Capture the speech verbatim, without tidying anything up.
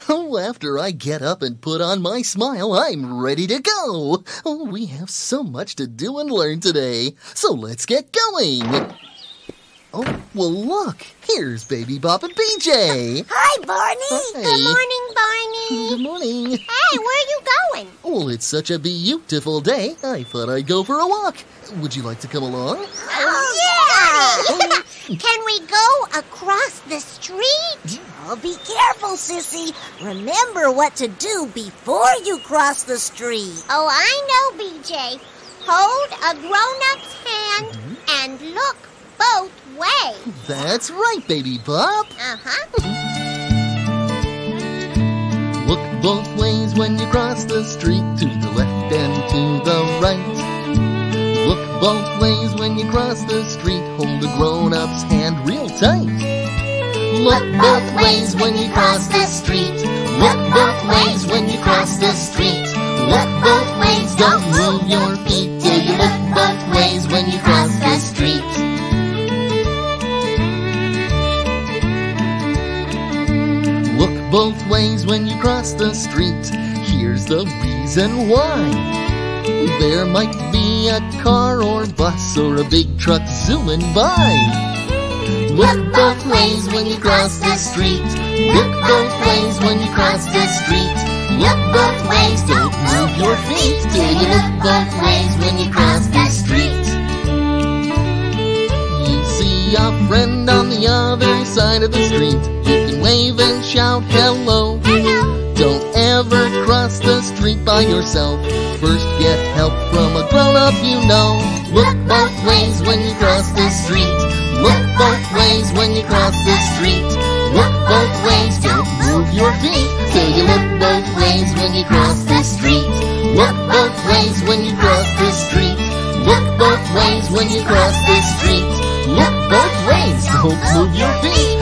Oh, after I get up and put on my smile, I'm ready to go. Oh, we have so much to do and learn today. So let's get going. Oh, well, look. Here's Baby Bop and B J. Hi, Barney. Hi. Good morning, Barney. Good morning. Hey, where are you going? Well, it's such a beautiful day. I thought I'd go for a walk. Would you like to come along? Oh, yeah. Can we go across the street? Oh, be careful, Sissy. Remember what to do before you cross the street. Oh, I know, B J. Hold a grown-up's hand Mm-hmm. and look both ways. That's right, Baby Bop. Uh-huh. Look both ways when you cross the street, to the left and to the right. Look both ways when you cross the street, hold a grown-up's hand real tight. Look both ways when you cross the street. Look both ways when you cross the street. Look both ways, don't move your feet till you look both ways when you cross the street. Look both ways when you cross the street. Here's the reason why. There might be a car or bus or a big truck zooming by. Look both ways when you cross the street. Look both ways when you cross the street. Look both ways, don't move your feet till you look both ways when you cross the street. You see a friend on the other side of the street. You can wave and shout hello. Hello. Don't ever cross the street by yourself. First get help from a grown-up you know. Look both ways when you cross the street. Look both ways when you cross the street. Look both ways, don't move your feet till you look both ways when you cross the street. Look both ways when you cross the street. Look both ways when you cross the street. Look both ways, don't move your feet